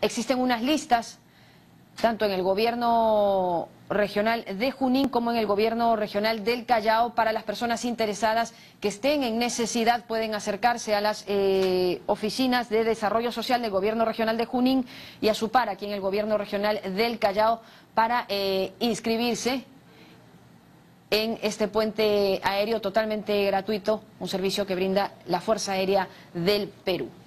existen unas listas, tanto en el gobierno regional de Junín como en el gobierno regional del Callao, para las personas interesadas que estén en necesidad. Pueden acercarse a las oficinas de desarrollo social del gobierno regional de Junín y a su par aquí en el gobierno regional del Callao para inscribirse en este puente aéreo totalmente gratuito, un servicio que brinda la Fuerza Aérea del Perú.